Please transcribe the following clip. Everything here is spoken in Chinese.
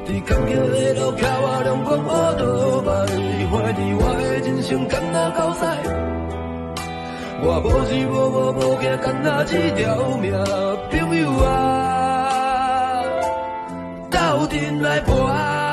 伫坎坷的路，徛我阳光乌倒摆，怀疑我的人生敢若狗屎。我无钱无惊，干那一条命，朋友啊，斗阵来搏。